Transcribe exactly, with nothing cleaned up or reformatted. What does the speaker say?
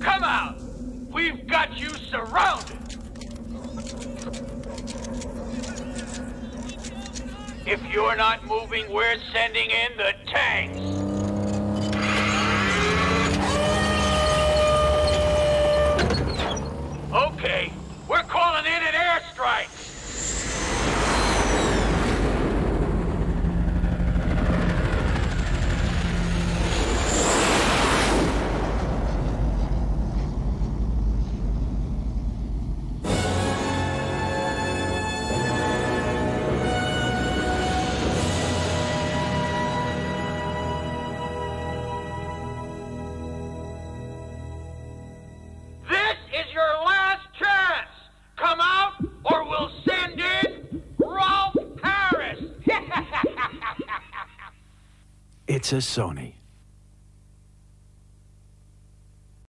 Come out! We've got you surrounded! If you're not moving, we're sending in the tanks! Okay, we're calling in an airstrike! It's a Sony.